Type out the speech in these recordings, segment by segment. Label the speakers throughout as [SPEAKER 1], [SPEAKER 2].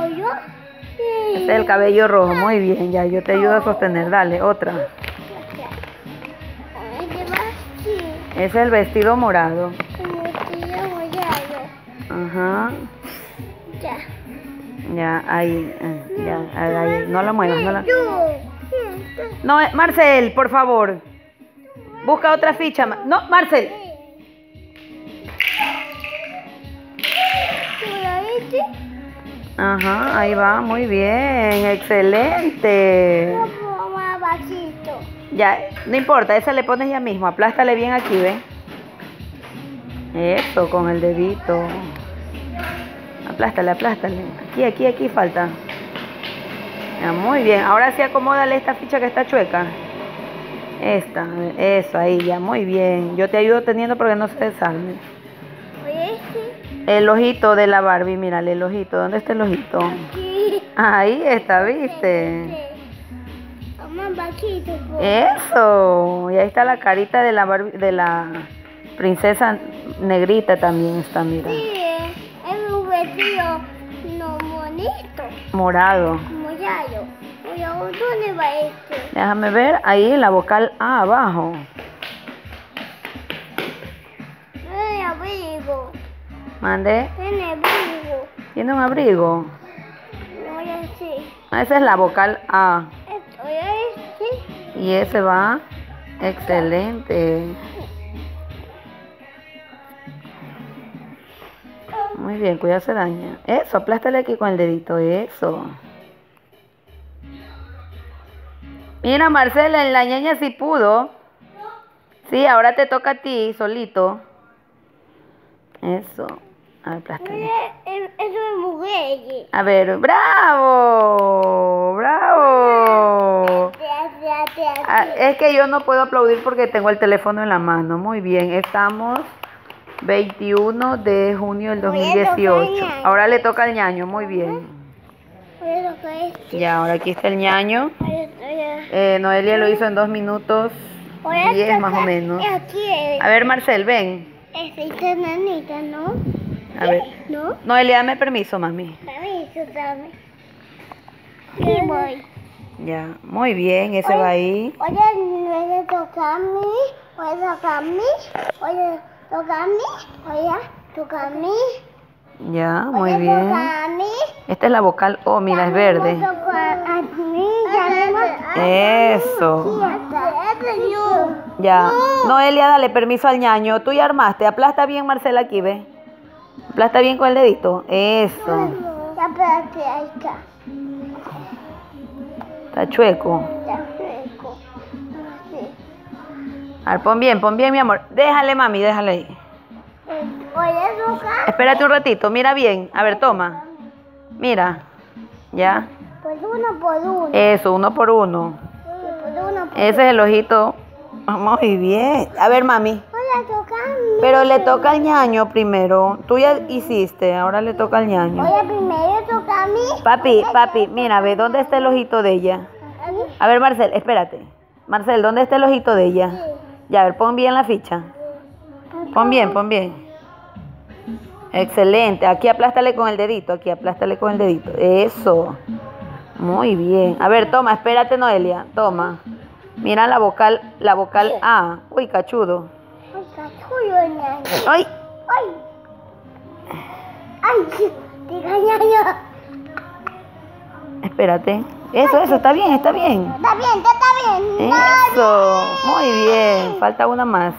[SPEAKER 1] yo.
[SPEAKER 2] Ese es el cabello rojo, muy bien, ya yo te ayudo a sostener, dale, otra. Ese es el vestido morado. Ajá.
[SPEAKER 1] Ya.
[SPEAKER 2] Ya, ahí, ahí, no la muevas, no la... No, Marcel, por favor. Busca otra ficha. No, Marcel. Ajá, ahí va, muy bien, excelente. Ya, no importa, esa le pones ya mismo, aplástale bien aquí, ¿ves? Eso, con el dedito. Aplástale, aplástale. Aquí falta. Ya, muy bien, ahora sí acomódale esta ficha que está chueca. Esta, eso, ahí ya, muy bien. Yo te ayudo teniendo porque no se desarme. El ojito de la Barbie, mírale el ojito. ¿Dónde está el ojito?
[SPEAKER 1] Aquí.
[SPEAKER 2] Ahí está, ¿viste? Eso. Y ahí está la carita de la Barbie, de la princesa negrita también está, mira.
[SPEAKER 1] Sí, es un vestido no bonito.
[SPEAKER 2] Morado.
[SPEAKER 1] ¿Dónde va este?
[SPEAKER 2] Déjame ver, ahí la vocal A abajo.
[SPEAKER 1] Tiene abrigo.
[SPEAKER 2] Mande.
[SPEAKER 1] Tiene abrigo.
[SPEAKER 2] ¿Tiene un abrigo?
[SPEAKER 1] Voy a decir.
[SPEAKER 2] Esa es la vocal A.
[SPEAKER 1] Voy a decir.
[SPEAKER 2] Y ese va. Excelente. Muy bien, cuidado se daña. Eso, aplástale aquí con el dedito. Eso. Mira, Marcela, en la ñaña sí pudo. Sí, ahora te toca a ti, solito. Eso. A ver, aplástale.
[SPEAKER 1] Eso es mujer.
[SPEAKER 2] A ver, ¡bravo! ¡Bravo! Es que yo no puedo aplaudir porque tengo el teléfono en la mano. Muy bien, estamos 21 de junio del 2018. Ahora le toca al ñaño, muy bien. Ya, ahora aquí está el ñaño. Noelia lo hizo en 2 minutos 10 más o menos. A ver, Marcel, ven.
[SPEAKER 1] Esta nanita, ¿no?
[SPEAKER 2] A ver.
[SPEAKER 1] ¿No?
[SPEAKER 2] Noelia, dame permiso, mami.
[SPEAKER 1] Permiso, dame. Sí, voy.
[SPEAKER 2] Ya, muy bien, ese va ahí.
[SPEAKER 1] Oye, ¿me toca a mí? ¿Puede tocar a mí? Oye, ¿toca a mí? Oye, ¿toca a mí?
[SPEAKER 2] Ya, muy
[SPEAKER 1] Oye,
[SPEAKER 2] bien.
[SPEAKER 1] ¿toca a mí?
[SPEAKER 2] Esta es la vocal O, mira, es verde.
[SPEAKER 1] ¿Toca a mí?
[SPEAKER 2] Eso. Ya. Noelia, dale permiso al ñaño. Tú ya armaste. Aplasta bien, Marcela, aquí, ¿ves? Aplasta bien con el dedito. Eso.
[SPEAKER 1] Ya, espérate, ahí está.
[SPEAKER 2] Está chueco.
[SPEAKER 1] Está fresco. Sí.
[SPEAKER 2] A ver, pon bien, mi amor. Déjale, mami, déjale ahí.
[SPEAKER 1] ¿Puedes tocar?
[SPEAKER 2] Espérate un ratito, mira bien. A ver, toma. Mira. Ya.
[SPEAKER 1] Pues uno por uno.
[SPEAKER 2] Eso, uno por uno. Ese es el ojito. Muy bien. A ver, mami.
[SPEAKER 1] Oye, toca a mí.
[SPEAKER 2] Pero le toca al ñaño primero. Tú ya hiciste, ahora le toca al ñaño.
[SPEAKER 1] Oye, primero toca a mí.
[SPEAKER 2] Papi, mira, ve, ¿dónde está el ojito de ella? A ver, Marcel, espérate. Marcel, ¿dónde está el ojito de ella? Ya, a ver, pon bien la ficha. Pon bien. Excelente. Aquí aplástale con el dedito, Eso. Muy bien. A ver, toma, espérate, Noelia. Toma. Mira la vocal A. Uy, cachudo.
[SPEAKER 1] Ay, cachudo, ñaño.
[SPEAKER 2] ¡Ay!
[SPEAKER 1] Ay, diga ñaño.
[SPEAKER 2] Espérate. Eso, está bien.
[SPEAKER 1] Está bien.
[SPEAKER 2] Eso. Muy bien. Falta una más.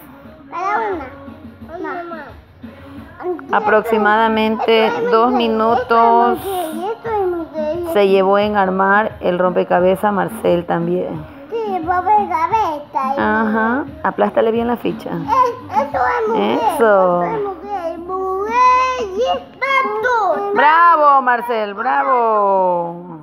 [SPEAKER 1] Una más.
[SPEAKER 2] Aproximadamente 2 minutos se llevó en armar el rompecabezas Marcel también.
[SPEAKER 1] Sí, rompecabezas.
[SPEAKER 2] Ajá. Aplástale bien la ficha.
[SPEAKER 1] Eso es mujer.
[SPEAKER 2] Eso.
[SPEAKER 1] Mujer.
[SPEAKER 2] ¡Bravo, Marcel! ¡Bravo!